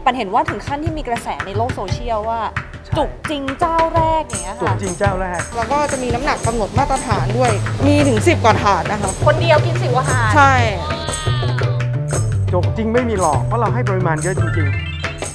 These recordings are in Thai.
ปันเห็นว่าถึงขั้นที่มีกระแสในโลกโซเชียลว่าจุกจริงเจ้าแรกอย่างเงี้ยค่ะจุกจริงเจ้าแรกแล้วก็จะมีน้ำหนักกำหนดมาตรฐานด้วยมีถึง10 กว่าถาดนะคะคนเดียวกิน10 กว่าถาดใช่จุกจริงไม่มีหลอกเพราะเราให้ปริมาณเยอะจริงๆ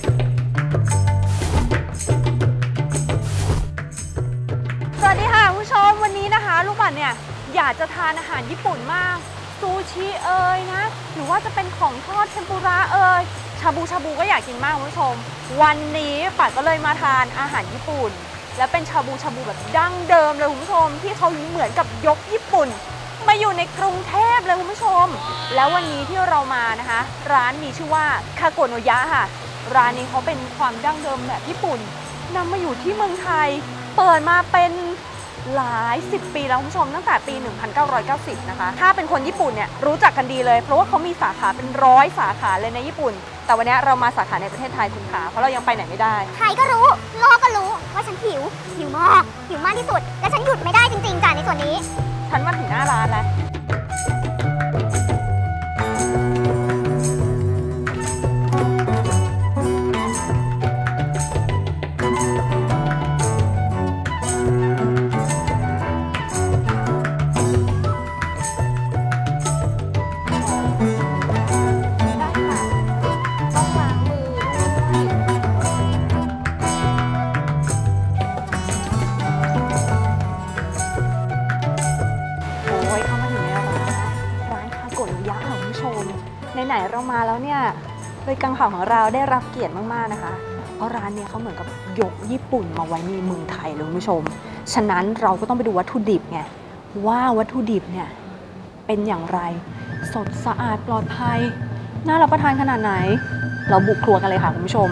สวัสดีค่ะคุณผู้ชมวันนี้นะคะลูกปัดเนี่ยอยากจะทานอาหารญี่ปุ่นมากซูชินะหรือว่าจะเป็นของทอดเทมปุระชาบูก็อยากกินมากคุณผู้ชมวันนี้ปัดก็เลยมาทานอาหารญี่ปุ่นและเป็นชาบูแบบดั้งเดิมเลยคุณผู้ชมที่เขาเหมือนกับยกญี่ปุ่นมาอยู่ในกรุงเทพเลยคุณผู้ชมแล้ววันนี้ที่เรามานะคะร้านมีชื่อว่าคาโกโนยะค่ะร้านนี้เขาเป็นความดั้งเดิมแบบญี่ปุ่นนำมาอยู่ที่เมืองไทยเปิดมาเป็นหลาย10 ปีแล้วคุณผู้ชมตั้งแต่ปี 1990 นะคะถ้าเป็นคนญี่ปุ่นเนี่ยรู้จักกันดีเลยเพราะว่าเขามีสาขาเป็น100 สาขาเลยในญี่ปุ่นแต่วันนี้เรามาสาขาในประเทศไทยคุณขาเพราะเรายังไปไหนไม่ได้ใครก็รู้โลกก็รู้ว่าฉันหิวมากที่สุดและฉันหยุดไม่ได้จริงๆจ้ะในส่วนนี้ฉันมาถึงหน้าร้านแล้วไหนเรามาแล้วเนี่ยโดยกังข่าวของเราได้รับเกียรติมากๆนะคะเพราะร้านเนี่ยเขาเหมือนกับยกญี่ปุ่นมาไว้ในเมืองไทยเลยคุณผู้ชมฉะนั้นเราก็ต้องไปดูวัตถุดิบไงว่าวัตถุดิบเนี่ยเป็นอย่างไรสดสะอาดปลอดภัยน่ารับประทานขนาดไหนเราบุกครัวกันเลยค่ะคุณผู้ชม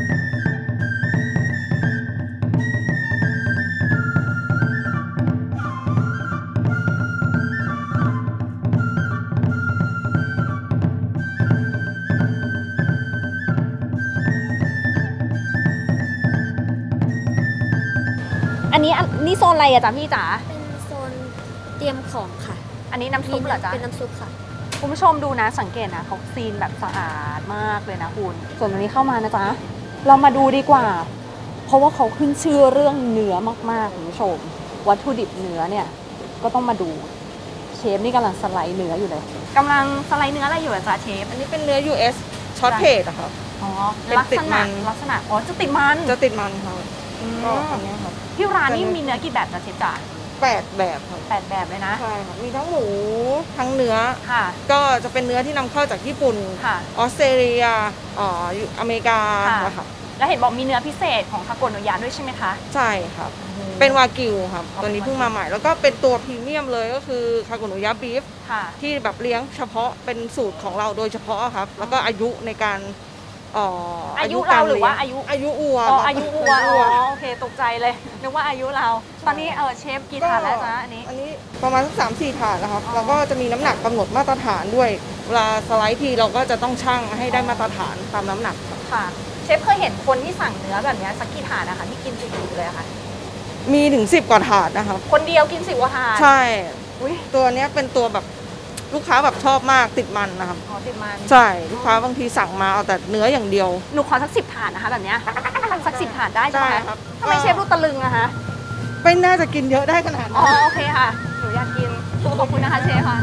อันนี้โซนอะไรอะจ๊ะพี่จ๋าเป็นโซนเตรียมของค่ะอันนี้น้ำซุปเหรอจ๊ะเป็นน้ำซุปค่ะคุณผู้ชมดูนะสังเกตนะเขาซีนแบบสะอาดมากเลยนะคุณส่วนตรงนี้เข้ามานะจ๊ะเรามาดูดีกว่าเพราะว่าเขาขึ้นชื่อเรื่องเนื้อมากๆคุณผู้ชมวัตถุดิบเนื้อเนี่ยก็ต้องมาดูเชฟนี่กำลังสไลด์เนื้ออยู่เลยกำลังสไลด์เนื้ออะไรอยู่อะจ๊ะเชฟอันนี้เป็นเนื้อ US ช็อตเพจอะครับอ๋อลักษณะอ๋อจะติดมันครับก็อันนี้ครับที่ร้านนี่มีเนื้อกี่แบบจ๊ะเชฟจ๋า 8 แบบครับ 8 แบบเลยนะใช่ครับมีทั้งหมูทั้งเนื้อค่ะก็จะเป็นเนื้อที่นำเข้าจากญี่ปุ่นออสเตรเลียอเมริกาค่ะแล้วเห็นบอกมีเนื้อพิเศษของคาโกโนยะด้วยใช่ไหมคะใช่ครับเป็นวากิวครับตัวนี้เพิ่งมาใหม่แล้วก็เป็นตัวพรีเมียมเลยก็คือคาโกโนยะบีฟที่แบบเลี้ยงเฉพาะเป็นสูตรของเราโดยเฉพาะครับแล้วก็อายุในการอายุเราหรือว่าอายุวัวอายุวัวโอเคตกใจเลยนึกว่าอายุเราตอนนี้เชฟกี่ถาดแล้วจ๊ะอันนี้ประมาณสัก3-4 ถาดนะครับแล้วก็จะมีน้ำหนักกำหนดมาตรฐานด้วยเวลาสไลด์ทีเราก็จะต้องชั่งให้ได้มาตรฐานตามน้ำหนักค่ะเชฟเคยเห็นคนที่สั่งเนื้อแบบนี้สักกี่ถาดนะคะที่กินจุๆเลยค่ะมีถึง10 กว่าถาดนะครับคนเดียวกิน10 กว่าถาดใช่ตัวนี้เป็นตัวแบบลูกค้าแบบชอบมากติดมันนะครับอ๋อติดมันใช่ลูกค้าบางทีสั่งมาเอาแต่เนื้ออย่างเดียวหนูขอสัก10 ถาดนะคะแบบนี้สัก10 ถาดได้ใช่ไหมครับทำไมเชฟรู้ตะลึงอะคะไม่น่าจะกินเยอะได้ขนาดนั้นโอเคค่ะหนูอยากกินขอบคุณนะคะเชฟค่ะ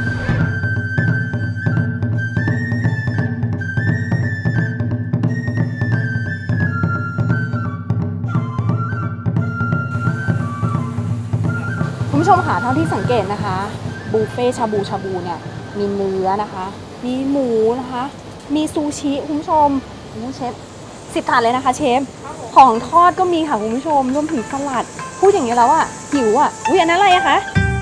คุณผู้ชมค่ะเท่าที่สังเกตนะคะบุฟเฟ่ชาบูเนี่ยมีเนื้อนะคะมีหมูนะคะมีซูชิคุณผู้ชมเชฟ10 ถาดเลยนะคะเชฟของทอดก็มีค่ะคุณผู้ชมรวมถึงสลัดพูดอย่างนี้แล้วอ่ะหิวอ่ะอันนั้นอะไรอะคะ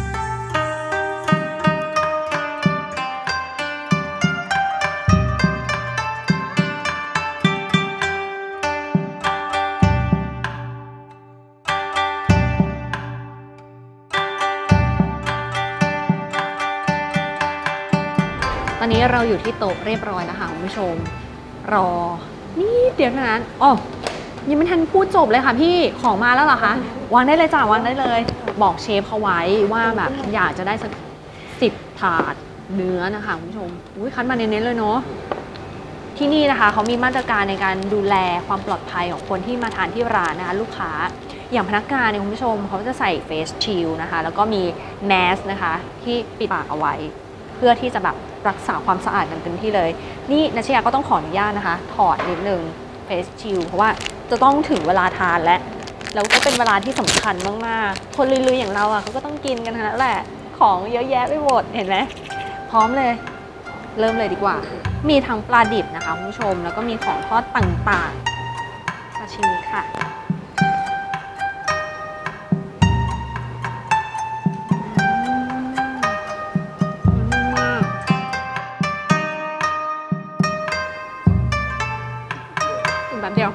ตอนนี้เราอยู่ที่โต๊ะเรียบร้อยแล้วค่ะคุณผู้ชมรอนี่เดี๋ยวนั้นยังไม่ทันพูดจบเลยค่ะพี่ของมาแล้วเหรอคะวางได้เลยจ้าวางได้เลยบอกเชฟเขาไว้ว่าแบบอยากจะได้สัก10 ถาดเนื้อนะคะคุณผู้ชมคัดมาเน้นๆเลยเนาะที่นี่นะคะเขามีมาตรการในการดูแลความปลอดภัยของคนที่มาทานที่ร้านนะคะลูกค้าอย่างพนักงานเนี่ยคุณผู้ชมเขาจะใส่เฟสชิลนะคะแล้วก็มีแมสนะคะที่ปิดปากเอาไว้เพื่อที่จะแบบรักษาความสะอาดกันเต็มที่เลยนี่นัชยาก็ต้องขออนุญาตนะคะถอดนิดนึงเฟสชิลเพราะว่าจะต้องถึงเวลาทานแล้วก็เป็นเวลาที่สำคัญมากๆคนลุยๆอย่างเราอ่ะเขาก็ต้องกินกันทั้งนั้นแหละของเยอะแยะไปหมดเห็นไหมพร้อมเลยเริ่มเลยดีกว่ามีทั้งปลาดิบนะคะคุณผู้ชมแล้วก็มีของทอดต่างๆซาชิมิค่ะแบบเดียว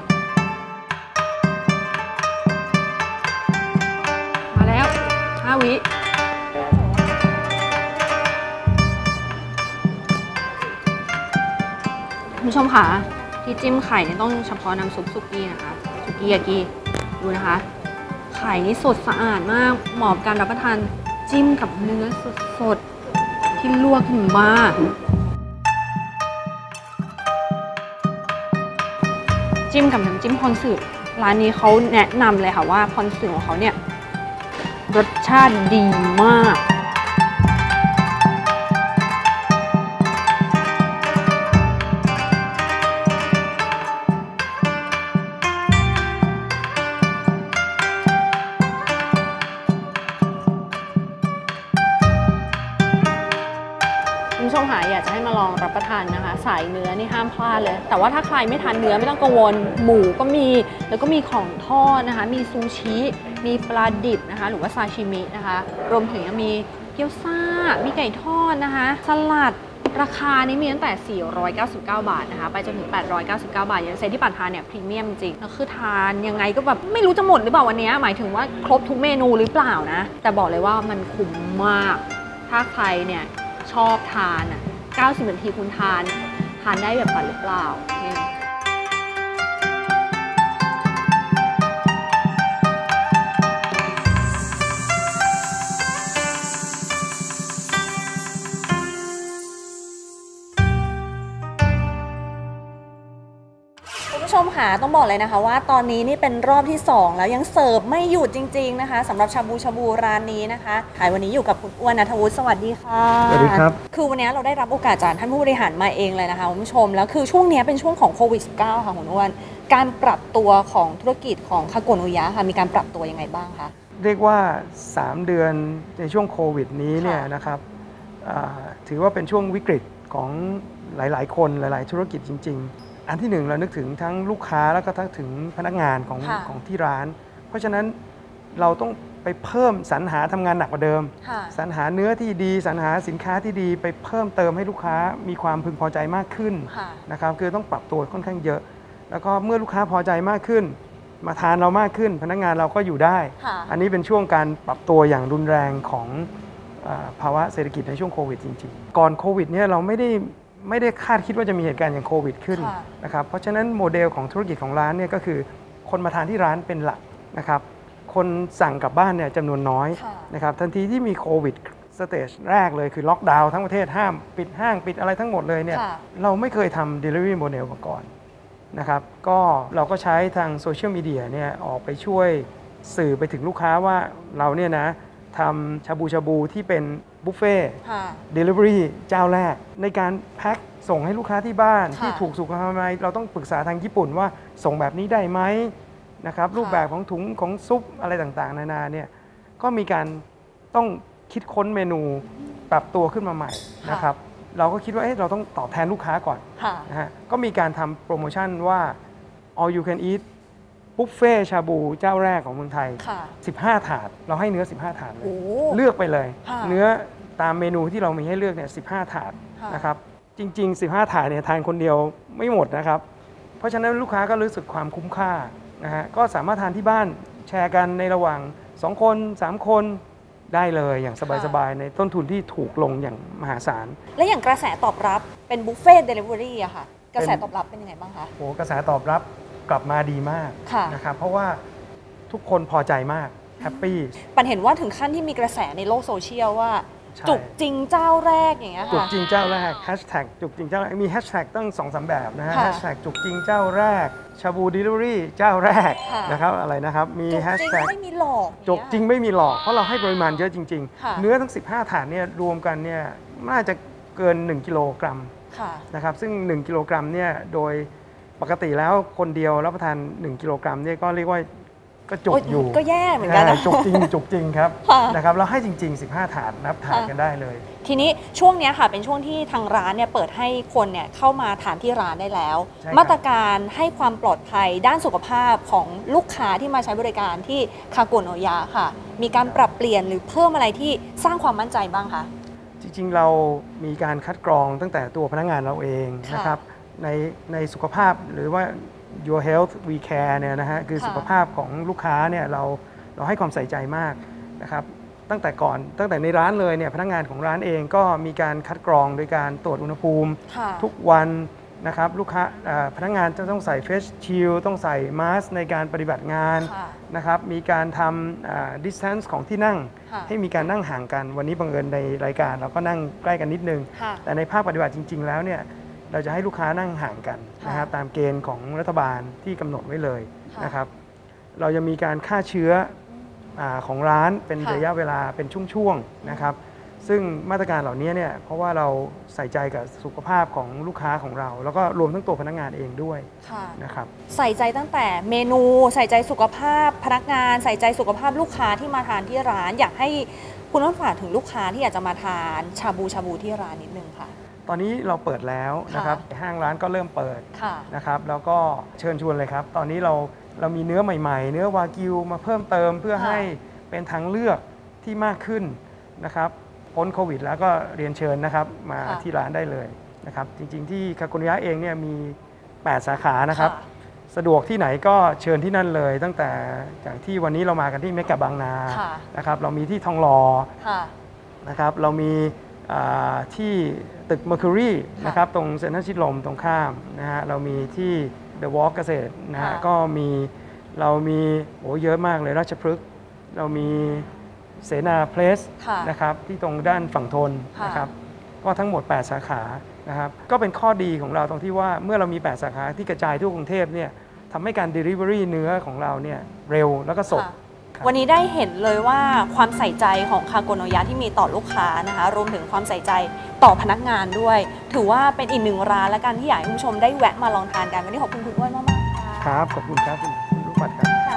มาแล้ว5 วิคุณผู้ชมค่ะที่จิ้มไข่เนี่ยต้องเฉพาะน้ำซุปสุกี้นะคะสุกี้ยากิดูนะคะไข่นี่สดสะอาดมากเหมาะกับการรับประทานจิ้มกับเนื้อสดๆที่ลวกขึ้นมาจิ้มกับน้ำจิ้มพอนสึร้านนี้เขาแนะนำเลยค่ะว่าพอนสึของเขาเนี่ยรสชาติดีมากคุณผู้ชมค่ะอยากจะให้มาลองรับประทานนะคะสายเนื้อนี่ห้ามพลาดเลยแต่ว่าถ้าใครไม่ทานเนื้อไม่ต้องกังวลหมูก็มีแล้วก็มีของทอดนะคะมีซูชิมีปลาดิบนะคะหรือว่าซาชิมินะคะรวมถึงยังมีเกี๊ยวซ่ามีไก่ทอดนะคะสลัดราคานี้มีตั้งแต่499 บาทนะคะไปจนถึง899 บาทอย่างเซตที่ปันทานเนี่ยพรีเมียมจริงแล้วคือทานยังไงก็แบบไม่รู้จะหมดหรือเปล่าวันนี้หมายถึงว่าครบทุกเมนูหรือเปล่านะแต่บอกเลยว่ามันคุ้มมากถ้าใครเนี่ยชอบทานอ่ะ90 นาทีคุณทานได้แบบปันหรือเปล่าเนี่ยคุณผู้ชมค่ะต้องบอกเลยนะคะว่าตอนนี้นี่เป็นรอบที่2แล้วยังเสิร์ฟไม่หยุดจริงๆนะคะสำหรับชาบูร้านนี้นะคะวันนี้อยู่กับคุณอ้วนณัฐวุฒิสวัสดีค่ะสวัสดีครับคือวันนี้เราได้รับโอกาสจากท่านผู้บริหารมาเองเลยนะคะคุณผู้ชมแล้วคือช่วงนี้เป็นช่วงของโควิด -19 ค่ะคุณอ้วนการปรับตัวของธุรกิจของคาโกโนยะค่ะมีการปรับตัวยังไงบ้างคะเรียกว่า3 เดือนในช่วงโควิดนี้เนี่ยนะครับถือว่าเป็นช่วงวิกฤตของหลายๆคนหลายๆธุรกิจจริงๆอันที่1เรานึกถึงทั้งลูกค้าแล้วก็ทั้งถึงพนักงานของที่ร้านเพราะฉะนั้นเราต้องไปเพิ่มสรรหาทำงานหนักกว่าเดิมสรรหาเนื้อที่ดีสรรหาสินค้าที่ดีไปเพิ่มเติมให้ลูกค้ามีความพึงพอใจมากขึ้นนะครับคือต้องปรับตัวค่อนข้างเยอะแล้วก็เมื่อลูกค้าพอใจมากขึ้นมาทานเรามากขึ้นพนักงานเราก็อยู่ได้อันนี้เป็นช่วงการปรับตัวอย่างรุนแรงของภาวะเศรษฐกิจในช่วงโควิดจริงๆก่อนโควิดเนี่ยเราไม่ได้คาดคิดว่าจะมีเหตุการณ์อย่างโควิดขึ้นนะครับเพราะฉะนั้นโมเดลของธุรกิจของร้านเนี่ยก็คือคนมาทานที่ร้านเป็นหลักนะครับคนสั่งกลับบ้านเนี่ยจำนวนน้อยนะครับทันทีที่มีโควิดสเตจแรกเลยคือล็อกดาวน์ทั้งประเทศห้ามปิดห้างปิดอะไรทั้งหมดเลยเนี่ยเราไม่เคยทำ Delivery Model มาก่อนนะครับก็เราก็ใช้ทางโซเชียลมีเดียเนี่ยออกไปช่วยสื่อไปถึงลูกค้าว่าเราเนี่ยนะทำชาบูที่เป็นบุฟเฟ่เดลิเวอรี่เจ้าแรกในการแพ็คส่งให้ลูกค้าที่บ้านที่ถูกสุขอนามัยเราต้องปรึกษาทางญี่ปุ่นว่าส่งแบบนี้ได้ไหมนะครับรูปแบบของถุงของซุปอะไรต่างๆนานาเนี่ยก็มีการต้องคิดค้นเมนูปรับตัวขึ้นมาใหม่นะครับเราก็คิดว่าเราต้องตอบแทนลูกค้าก่อนนะฮะก็มีการทำโปรโมชั่นว่า all you can eat บุฟเฟ่ชาบูเจ้าแรกของเมืองไทย15 ถาดเราให้เนื้อ15 ถาดเลยเลือกไปเลยเนื้อตามเมนูที่เรามีให้เลือกเนี่ย15 ถาดนะครับจริงๆ15 ถาดเนี่ยทานคนเดียวไม่หมดนะครับเพราะฉะนั้นลูกค้าก็รู้สึกความคุ้มค่านะฮะก็สามารถทานที่บ้านแชร์กันในระหว่าง2 คน 3 คนได้เลยอย่างสบายๆในต้นทุนที่ถูกลงอย่างมหาศาลและอย่างกระแสตอบรับเป็นบุฟเฟ่ต์เดลิเวอรี่อะค่ะกระแสตอบรับเป็นยังไงบ้างคะโอ้กระแสตอบรับกลับมาดีมากนะครับเพราะว่าทุกคนพอใจมากแฮปปี้ปันเห็นว่าถึงขั้นที่มีกระแสในโลกโซเชียลว่าจุกจริงเจ้าแรกอย่างเงี้ยค่ะจุกจริงเจ้าแรกแฮชแท็กจุกจริงเจ้าแรกมีแฮชแท็กตั้ง 2-3 แบบนะฮะค่ะแฮชแท็กจุกจริงเจ้าแรกชาบูดิลิเวอรี่เจ้าแรกค่ะนะครับอะไรนะครับมีจุกแฮชจริงแท็กไม่มีหลอกจุกจริงไม่มีหลอกเพราะเราให้ปริมาณเยอะจริงค่ะๆ เนื้อทั้ง 15 ถาดเนี่ยรวมกันเนี่ยน่าจะเกิน 1 กิโลกรัมค่ะนะครับซึ่ง 1 กิโลกรัมเนี่ยโดยปกติแล้วคนเดียวรับประทาน 1 กิโลกรัมเนี่ยก็เรียกว่าก็จุกอยู่ก็แย่เหมือนกันนะจุกจริงจุกจริงครับค่ะนะครับเราให้จริง ๆ 15 ถาดนับถาดกันได้เลยทีนี้ช่วงเนี้ยค่ะเป็นช่วงที่ทางร้านเนี่ยเปิดให้คนเนี่ยเข้ามาทานที่ร้านได้แล้วใช่ครับมาตรการให้ความปลอดภัยด้านสุขภาพของลูกค้าที่มาใช้บริการที่คาโกโนยะค่ะ มีการปรับเปลี่ยนหรือเพิ่มอะไรที่สร้างความมั่นใจบ้างคะจริงๆ เรามีการคัดกรองตั้งแต่ตัวพนักงานเราเองค่ะนะครับในสุขภาพหรือว่า your health we care เนี่ยนะฮะคือค่ะสุขภาพของลูกค้าเนี่ยเราให้ความใส่ใจมากนะครับตั้งแต่ในร้านเลยเนี่ยพนักงานของร้านเองก็มีการคัดกรองโดยการตรวจอุณหภูมิค่ะทุกวันนะครับลูกค้าพนักงานจะต้องใส่เฟสชิลต้องใส่มาสก์ในการปฏิบัติงานค่ะนะครับมีการทำdistance ของที่นั่งค่ะให้มีการนั่งห่างกันวันนี้บังเอิญในรายการเราก็นั่งใกล้กันนิดนึงค่ะแต่ในภาคปฏิบัติจริง ๆ แล้วเนี่ยเราจะให้ลูกค้านั่งห่างกันนะครับตามเกณฑ์ของรัฐบาลที่กำหนดไว้เลยค่ะนะครับเราจะมีการฆ่าเชื้อของร้านเป็นค่ะระยะเวลาเป็นช่วงๆนะครับซึ่งมาตรการเหล่านี้เนี่ยเพราะว่าเราใส่ใจกับสุขภาพของลูกค้าของเรา แล้วก็รวมทั้งตัวพนักงานเองด้วยค่ะนะครับใส่ใจตั้งแต่เมนูใส่ใจสุขภาพพนักงาน ใส่ใจสุขภาพลูกค้าที่มาทานที่ร้าน อยากให้คุณอ้นฝากถึงลูกค้าที่อยากจะมาทานชาบูที่ร้านนิดนึงค่ะตอนนี้เราเปิดแล้วนะครับห้างร้านก็เริ่มเปิดค่ะนะครับแล้วก็เชิญชวนเลยครับ ตอนนี้เรามีเนื้อใหม่ๆ เนื้อวากิวมาเพิ่มเติมเพื่อค่ะให้เป็นทางเลือกที่มากขึ้นนะครับพ้นโควิดแล้วก็เรียนเชิญนะครับมาค่ะที่ร้านได้เลยนะครับจริงๆที่คาโกโนยะเองเนี่ยมี 8 สาขานะครับค่ะสะดวกที่ไหนก็เชิญที่นั่นเลย ตั้งแต่อย่างที่วันนี้เรามากันที่เมกะบางนาค่ะนะครับเรามีที่ทองหล่อค่ะนะครับเรามีที่ตึก Mercury ค่ะนะครับตรงเซ็นทรัลชิดลมตรงข้ามนะฮะเรามีที่ The Walk เกษตรนะฮะค่ะก็เรามีเยอะมากเลยราชพฤกษ์เรามีเสนาเพลสค่ะนะครับที่ตรงด้านฝั่งทนค่ะนะครับก็ทั้งหมด 8 สาขานะครับก็เป็นข้อดีของเราตรงที่ว่าเมื่อเรามี 8 สาขาที่กระจายทั่วกรุงเทพเนี่ยทำให้การ Delivery เนื้อของเราเนี่ยเร็วแล้วก็สดค่ะวันนี้ได้เห็นเลยว่าความใส่ใจของคาโกโนยะที่มีต่อลูกค้านะคะรวมถึงความใส่ใจต่อพนักงานด้วย ถือว่าเป็นอีกหนึ่งร้านและกันที่อยากให้คุณผู้ชมได้แวะมาลองทานกันวันนี้ขอบคุณคุณอ้วนมากๆค่ะครับขอบคุณครับคุณลูกปัดครับค่ะ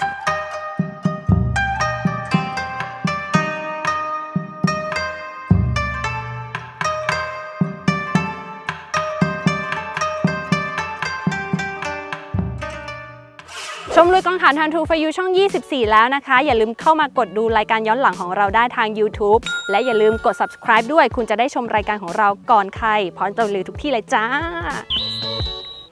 ชมลุยกองถ่านทันทูฟยูช่อง 24 แล้วนะคะ อย่าลืมเข้ามากดดูรายการย้อนหลังของเราได้ทาง YouTube และอย่าลืมกด subscribe ด้วย คุณจะได้ชมรายการของเราก่อนใครพร้อมจะลือทุกที่เลยจ้า